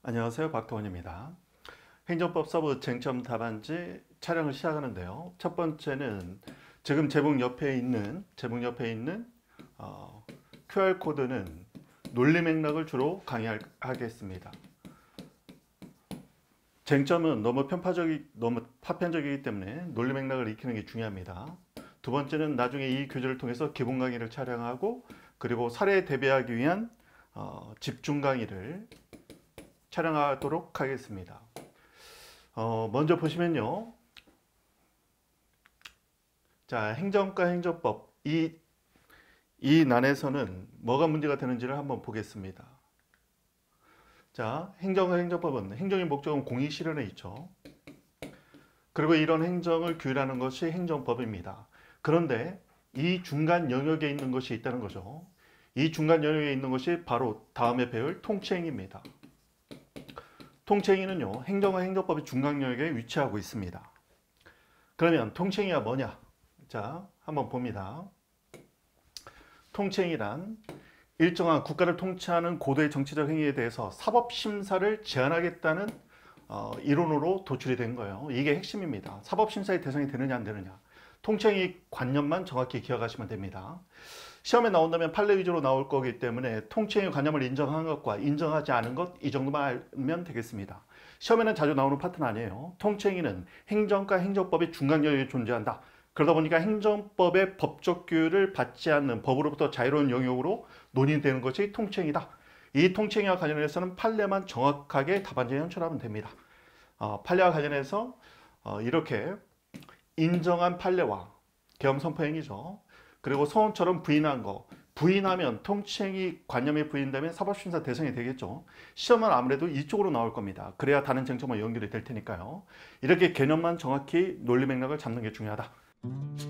안녕하세요. 박도원입니다. 행정법 서브 쟁점 답안지 촬영을 시작하는데요. 첫 번째는 지금 제목 옆에 있는 QR코드는 논리 맥락을 주로 강의하겠습니다. 쟁점은 너무 파편적이기 때문에 논리 맥락을 익히는 게 중요합니다. 두 번째는 나중에 이 교재를 통해서 기본 강의를 촬영하고 그리고 사례에 대비하기 위한 집중 강의를 촬영하도록 하겠습니다. 먼저 보시면요. 자, 행정과 행정법 이 난에서는 뭐가 문제가 되는지를 한번 보겠습니다. 자, 행정과 행정법은 행정의 목적은 공익 실현에 있죠. 그리고 이런 행정을 규율하는 것이 행정법입니다. 그런데 이 중간 영역에 있는 것이 있다는 거죠. 이 중간 영역에 있는 것이 바로 다음에 배울 통치행위입니다. 통치행위는요, 행정과 행정법의 중간 영역에 위치하고 있습니다. 그러면 통치행위가 뭐냐? 자, 한번 봅니다. 통치행위란 일정한 국가를 통치하는 고도의 정치적 행위에 대해서 사법심사를 제한하겠다는 이론으로 도출이 된 거예요. 이게 핵심입니다. 사법심사의 대상이 되느냐 안 되느냐. 통치행위 관념만 정확히 기억하시면 됩니다. 시험에 나온다면 판례 위주로 나올 거기 때문에 통치행위 관념을 인정한 것과 인정하지 않은 것 이 정도만 알면 되겠습니다. 시험에는 자주 나오는 파트는 아니에요. 통치행위는 행정과 행정법의 중간 영역에 존재한다. 그러다 보니까 행정법의 법적 규율을 받지 않는 법으로부터 자유로운 영역으로 논의되는 것이 통치행위다. 이 통치행위와 관련해서는 판례만 정확하게 답안지에 현출하면 됩니다. 판례와 관련해서 이렇게 인정한 판례와 계엄선포행위죠. 그리고 서원처럼 부인한 거, 부인하면 통치행위 관념에 부인되면 사법심사 대상이 되겠죠. 시험은 아무래도 이쪽으로 나올 겁니다. 그래야 다른 쟁점과 연결이 될 테니까요. 이렇게 개념만 정확히 논리 맥락을 잡는 게 중요하다.